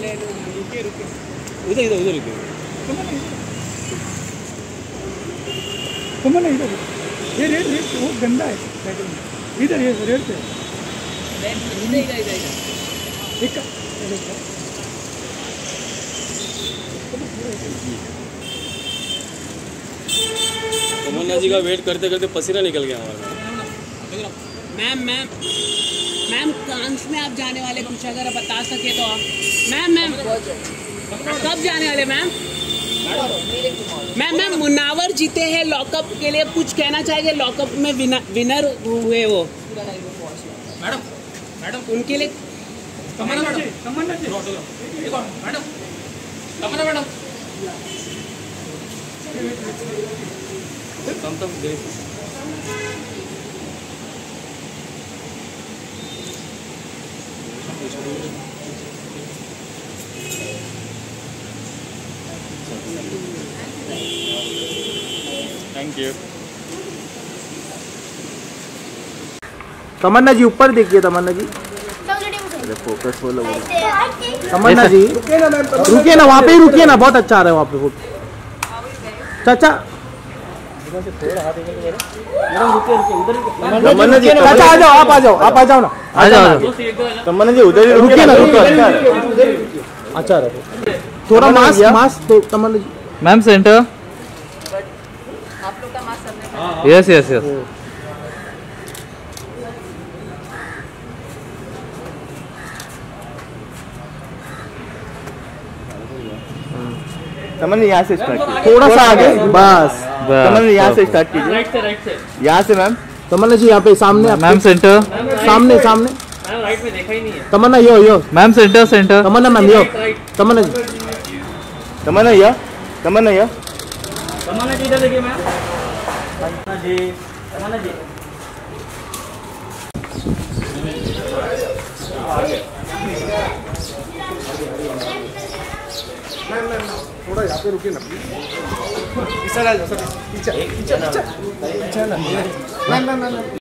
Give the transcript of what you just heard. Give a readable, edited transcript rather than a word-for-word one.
उधर इधर उधर रुके। कमन है इधर। ये रेड वो गंदा है साइकिल में। इधर ये रेड पे। इधर। एक तमन्ना जी का वेट करते करते पसीना निकल गया हमारा। मैम कांच में आप जाने वाले कुछ अगर बता सके तो आप। मैम कब जाने वाले मैम? मैम मुनावर जीते हैं लॉकअप के लिए, कुछ कहना चाहेंगे? लॉकअप में विनर हुए वो मैडम उनके लिए। तमन्ना जी कम दे। Thank you. तमन्ना जी ऊपर देखिए, तमन्ना जी फोकस बोलो। तमन्ना जी रुकिए ना, वहाँ पे ही रुकिए ना, बहुत अच्छा आ रहा है वहाँ पे फोटो। चाचा तमन्ना जी चाचा आ जाओ, आप आ जाओ ना, आ जाओ तमन्ना जी उधर रुकिए ना, अच्छा रहा थोड़ा मास्क तो तमन्ना जी। Ma'am centre. आप लोग का मास्क सबने यस। तमन्ना यहाँ से स्टार्ट कीजिए, थोड़ा सा आगे बस। तमन्ना यहाँ से स्टार्ट कीजिए, राइट से यहाँ से मैम। तमन्ना जी यहाँ पे सामने, मैम सेंटर। सामने राइट में देखा ही नहीं है। तमन्ना यो मैम सेंटर। तमन्ना मैम यो, तमन्ना जी तमन्ना या तमन्ना जी इधर देखिए मैम। तमन्ना जी थोड़ा यहाँ पे रुकिए ना प्लीज। पीछे